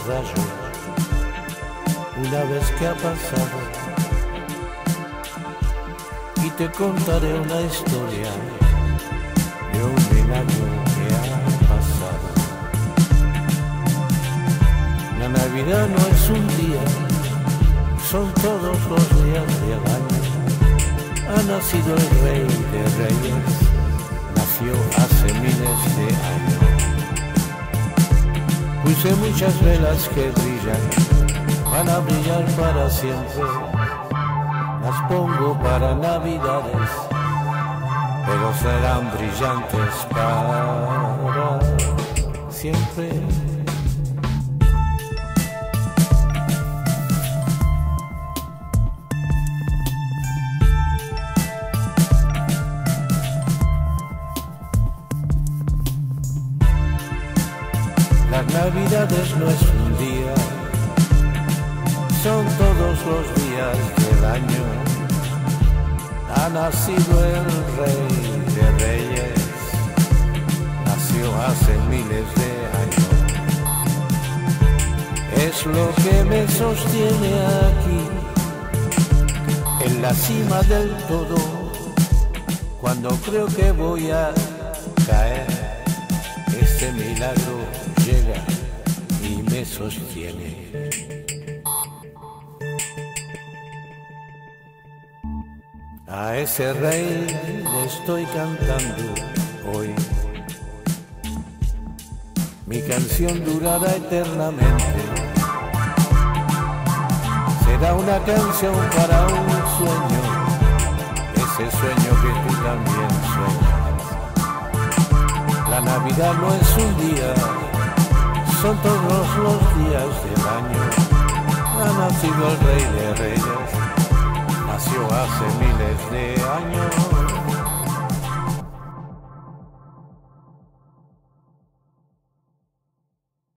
rayos una vez que ha pasado, y te contaré una historia de un milagro que ha pasado. La Navidad no es un día, son todos los días del año. Ha nacido el Rey de Reyes, nació hace miles de años. Puse muchas velas que brillan, van a brillar para siempre. Las pongo para Navidades, pero serán brillantes para siempre. Las Navidades no es un día, son todos los días del año. Ha nacido el Rey de Reyes, nació hace miles de años. Es lo que me sostiene aquí, en la cima del todo. Cuando creo que voy a caer, este milagro llega y me sostiene. A ese Rey le estoy cantando hoy. Mi canción durará eternamente. Será una canción para un sueño, ese sueño que tú también sueñas. La Navidad no es un día, son todos los días del año. Ha nacido el Rey de Reyes, nació hace miles de años.